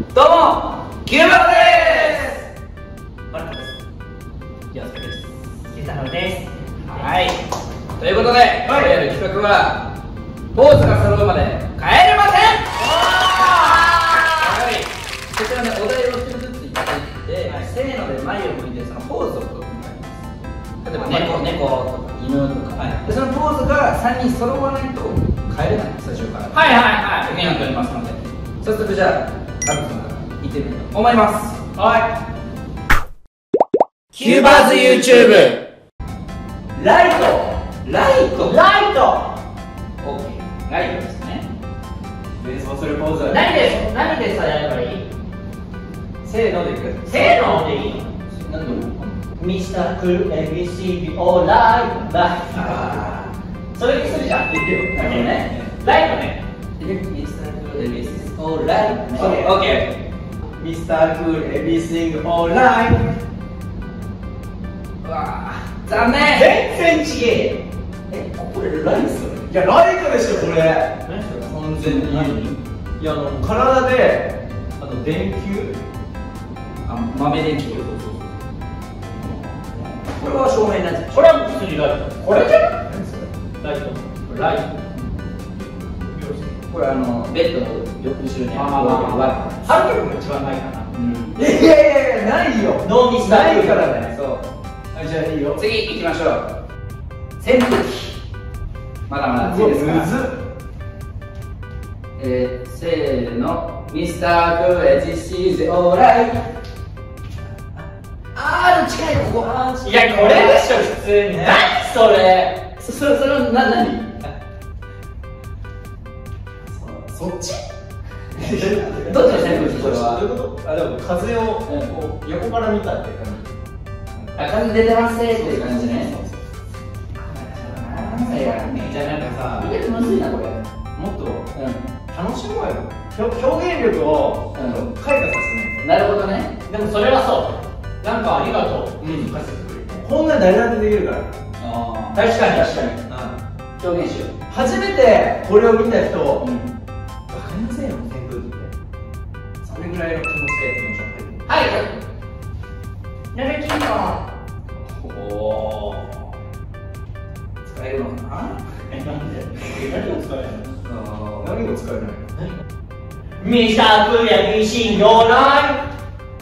どうもキューバです。 マルコです。 岩崎です。 ゆうたろうです。 はい、ということで、今日やる企画はポーズが揃うまで帰れません。はい、こちらね、お題を1人ずついただいて、せーので前を向いてそのポーズを取ってもらいます。例えば猫とか犬とか、でそのポーズが3人揃わないと帰れない、スタジオから。責任を取りますので、早速じゃあカルトさんから行ってみようと思います。キューバーズ YouTube ライト OK、 ライトですね。 連想するポーズは何でさやればいい？ せーのでいく。 せーのでいいの？ 何でもミスタークール ABC オーライトだ。それにするじゃん。 言ってよ。 ね、 ライトね。 ミスタークール ABC オーライトね。OK。 ミスタークール Everything Alright。 うわー、残念。 全然ちげえ。 これライトそれ。 いやライトでしょこれ。 何それ？ 完全に。いや体で電球。 豆電球。これは照明になっちゃう。 これは普通にライト。これじゃない？ライト。ライト。 これベッドの後ろにあるハルト君が一番ないかな。 いやないよ。 ノーミスターないからね。 そう。 じゃあいいよ。 次行きましょう。扇風機。まだまだ次ですから。せーの、ミスタークール This is alright。近い、ここ。 いやこれでしょ普通に。何それ？ それ何？ そっち？ どっちの扇風機これは？ どういうこと？でも風をこう横から見たって感じ。 風出てますねっていう感じね。 じゃあなんかさ、 意外とむずいなこれ。 もっと楽しもうよ。表現力を開花させない。 なるほどね。 でもそれはそう。なんかありがとう。 こんなん誰だってできるから。 確かに表現しよう。 初めてこれを見た人、わかりませんよ扇風機って。それぐらいの気持ちでやってみましょう。 はい。なるきんおー、使えるのかな？ なんで？何を使えないの？何を使えないの？ ミスタークールやミシン用ない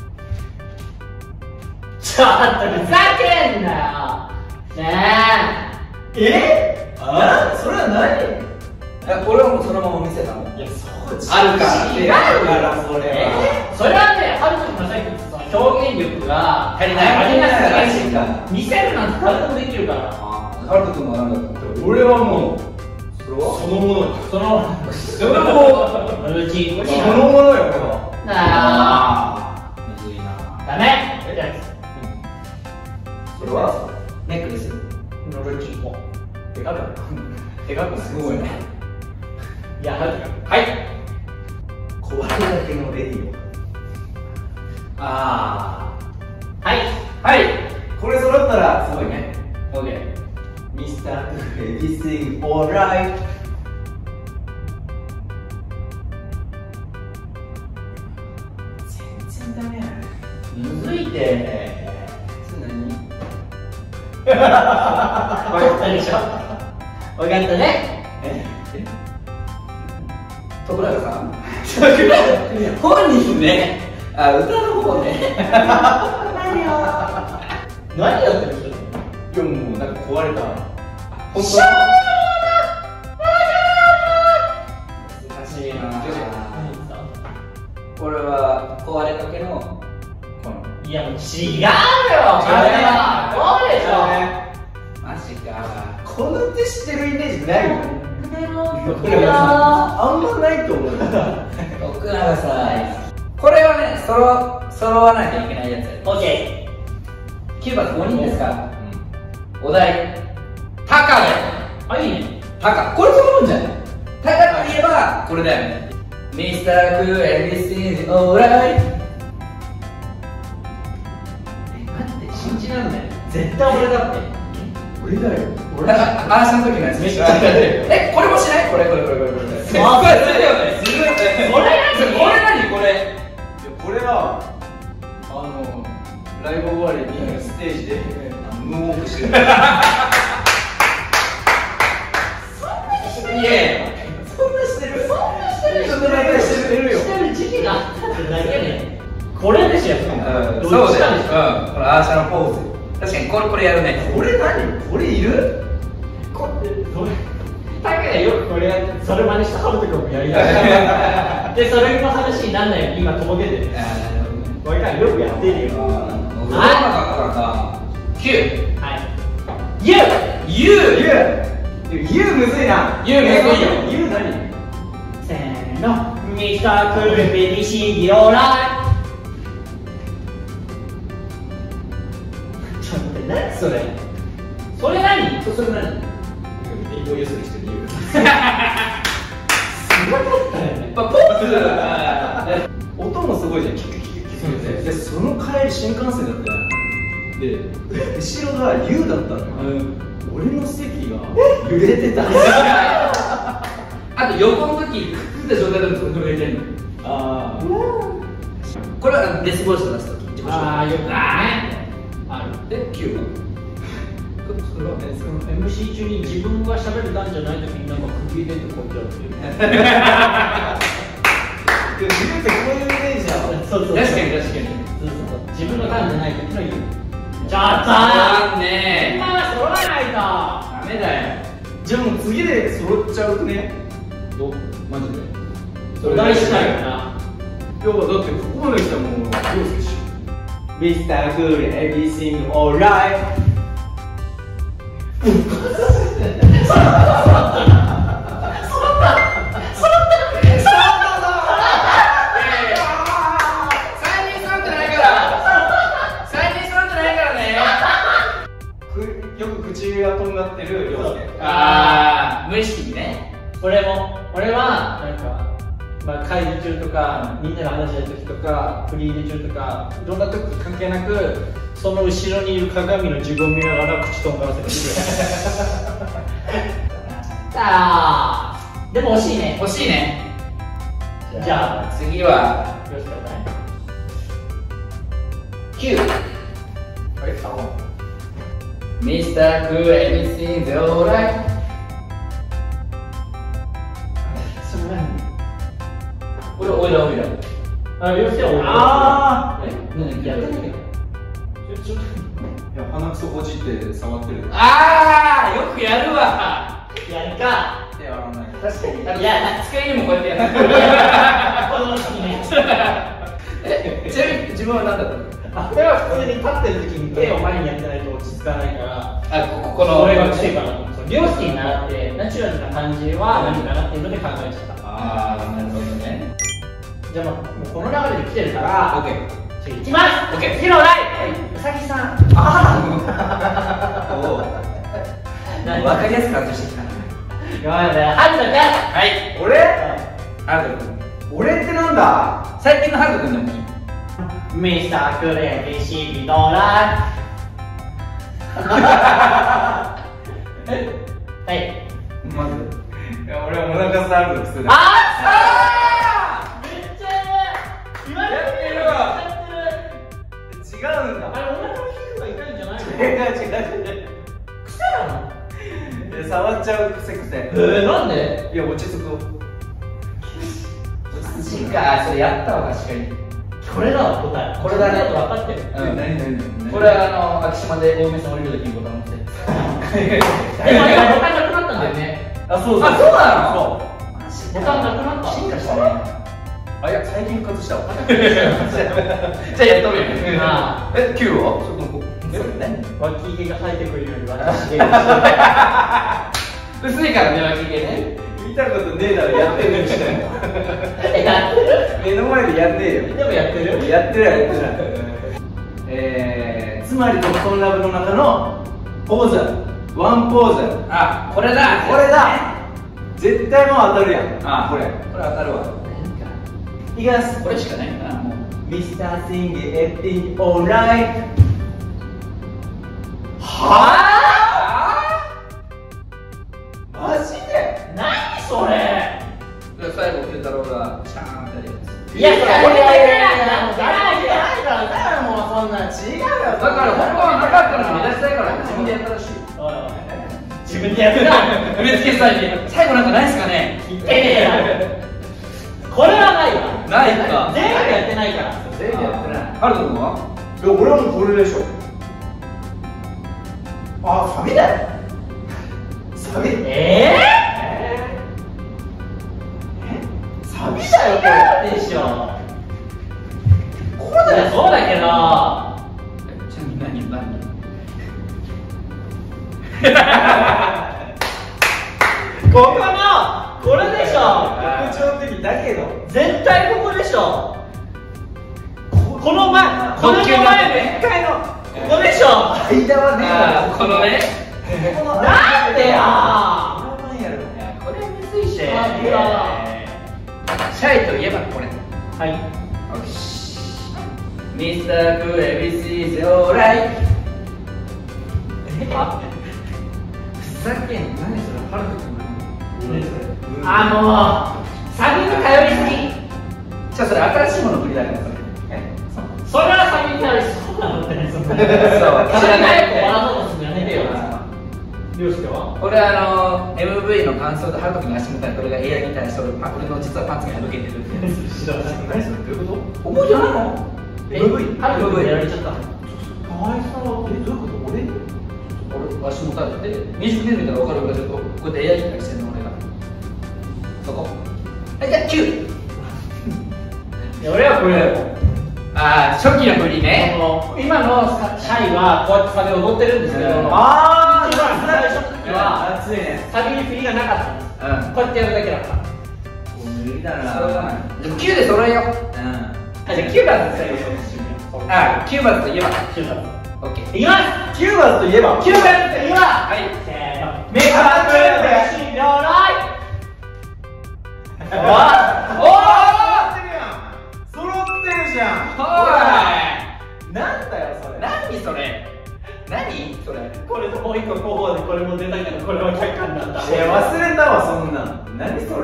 ちょっとふざけんなよねえ。 それは何？ これはもうそのまま見せたの？ いやそうあるから違うからそれは。 それはね、ハルト君がさっき言ったその表現力が足りない見せるなんて誰でもできるから。 ハルト君は何だった？ 俺はもうそれはそのものよ。 そのルーチンそのものよ俺は。 むずいな。 ダメ。 それはネックレス。 ルーチンポ手がくすごいね。 いや、ハルト君壊れるだけのレディオ。 はいこれ揃ったらすごいね。 OK。 ミスタークール Everything Alright。全然ダメやね。 むずいてそれ何？ 分かったでしょ。分かったね。 徳永さん本人ね。歌の方ね。 何やってる人？ いやもうなんか壊れた。 本当？難しいな。これは壊れかけのこの。 いやもう違うよ。それはそうでしょ。 マジか。 この手知ってるイメージないよ。 ああんまないと思う。 徳永さん。これはね、揃わないといけないやつ。 オッケキューバ5人ですか？お題タカで。 ー。いいね。 タカ、これ揃うんじゃない？タカといえばこれだよね。ミスタークール Everything Alright。待って、信じらんない。 絶対俺だって。 俺だよ。 俺アーシャの時のやつめっちゃこれもしない？これ。 あ、それだよね。 これ何？これはライブ終わりにステージでムーンウォークしてる。 いやそんなしてる。そんなしてる。 ちょっとだけしてるよ。 してる時期があったってだけで。これですよ。 そうだよ。これアーシャのポーズ。確かにこれやるね。 これ何？これいる？ これだからよくこれやってそれ真似したハルト君もやりだでそれの話になんないよ今とぼけてる。これからよくやってるよ。 はい。9。 はい。 ユむずいな。 ユむずいよ。 ユ何？ せーの。ミスタークールベリシーギオライ。ちょっと待って何それ？それ何？ それ何？ 英語ユースにしてるユすごかったよね。 ポーズ。 音もすごいじゃん。キュキュキュキュキュって。でその帰り新幹線だったよ。で後ろが U だったのよ。俺の席が揺れてた。 あと横の時くっついた状態でも震えてんの。 ああ。 これはデスボイス出す時。 ああよくね。ある。 で9は。 それはね、その MC 中に自分が喋る段じゃない時になんか首出てこうやってる。 自分ってこういうイメージだわ。 そうそう。 確かに。 自分の段じゃない時の言う。ちょっとね今は揃わないと。 ダメだよ。 じゃあもう次で揃っちゃうね。 マジで。 それ大事だよな。 今日はだってここまで来たもん、どうするし。ミスタークール、everything alright。よく口がとんがってるようね。 ああ、無意識にね。 俺はなんか、まあ、会議中とかみんなが話してる時とかフリーで中とかいろんな時関係なくその後ろにいる鏡の自分を見ながら口とんがらせてくる。でも惜しいね。 欲しいね。 じゃあ次はよろしくお願い。 9。 あれ？ ミスタークール、everything is alright。 それ何？ おいら。 あ、よせよ。 あ何やってないけど。 いや、鼻くそほじって触ってる。 ああ、よくやるわ。 やるか。 やらない。 確かに。 いや、 机にもこうやってやる。 この時ね。 ちなみに自分は何だったの？ あれは普通に立ってる時に手を前にやってないと落ち着かないから、 このそれが癖かなと思って、両親に習ってナチュラルな感じは何かなっていうので考えちゃった。 ああ、なるほどね。 じゃあもうこの流れで来てるから、 オッケー。 じゃあ行きます。 オッケー。 次のライン、うさぎさん。 わかりやすく感じしてきた。 ハルト君。 はい。 俺？ ハルト君。 俺ってなんだ？ 最近のハルト君でもいい。 ミスタークレビシビドラはい。 まず。 いや、俺はお腹触るの癖だ。 あめっちゃ言われてるわ。 違うんだ。 あれお腹の皮膚が痛いんじゃないの？ 違う。 癖なの？ 触っちゃう癖。 なんで？ いや、落ち着く。 マジか、それやったわ、確かに。 これだわ、答え。 これだね。 分かってる。 何？ これは秋島で大目さん降りるときにボタン押して。 でも今ボタンなくなったんだよね。 あ、そうあ、そうなの？ ボタンなくなった。 進化したね。 あ、いや、最近復活したわ。 じゃあやっとるよね。 あえ、9は？ 脇毛が生えてくるように私が薄いからね、脇毛ね。 見たことねえだろ、やってるにしても。 やってる？ 目の前でやんねえよ。 でもやってる？ やってない。つまり、トットンラブの中のポーズ。ワンポーズ。 あ、これだ。 これだ。絶対もう当たるやん。 あ、 これ当たるわ。 いきます。 これしかないんだな、もう。 ミスターシングeverything alright。 はぁ？マジで？ 何それ？ 最後、慶太郎がシャーンってやるやつ。 いや、それ俺が言ってないんだ。 だから本番はなかったのに目立ちたいから自分でやったらしい。 自分でやった植付けさんに最後なんかないですかね。 言ってねえやこれはないわ。 ないか。 全部やってないから。 全部やってない。ハルト君は？ いや俺はもうこれでしょ。あ、サビだよ。サビ。サビだよこれ。 でしょ。 こうだよ。 そうだけど。 ちなみに何？ ここのこれでしょ。 特徴的だけど絶対ここでしょ。この前の1回のここでしょ。 間はねこのね。 なんでや。 これむずいし。シャイといえばこれ。 はい。 ミスタークエビシーズオーライ。ふざけん、何それ、ハルト君。 サビに頼りすぎ。 じゃあそれ新しいもの振りだからそれ。 それはサビに頼りそうなのってね。そう。知らない子笑うのすんやめてよ。りょうすけは？ 俺MV の感想でハルト君に足向かって俺が AI に対して俺の実はパンツが破けてるってやつ。 知らない。何それどういうこと？ 覚えてないの？ MV？ ハルト君やられちゃった。 かわいそう。どういうこと？ 俺足向かってミュージックビデオ見たら分かるぐらいちょっとこうやって AI に対してんの俺がそこ。じゃあ9。 俺はこれだよ。 初期の振りね。 今のシャイはこうやってサビ踊ってるんですけど、最初の時はサビに振りがなかったんです。こうやってやるだけだった。 無理だな。 でも9で揃えよう。 じゃあ9番といえば 9番といえば 9番。 オッケー。 いきます。 9番といえば 9番といえばはい。 せーの。メカブレシーロライ。 揃ってるじゃん。 おい。 なんだよそれ。 何それ。何それ。 これともう一個候補でこれも出たけどこれは却下になった。 いや忘れたわそんなん。何それ。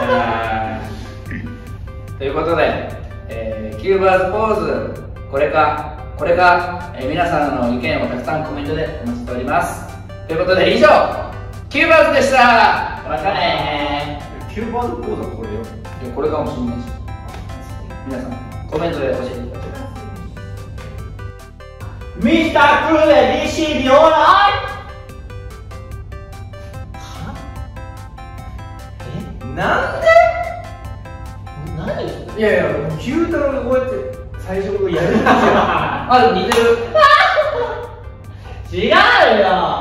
ということで、キューバーズポーズこれか、皆さんの意見をたくさんコメントでお待ちしております。ということで以上キューバーズでした。またねー。 キューバーズポーズはこれよ。 いやこれかもしれないし、皆さんコメントで教えてください。 ミスタークーレ BC オーライ。 なんで？ 何？ いやいや、九太郎がこうやって最初のやるんですよ。 でも似てる。 違うよ。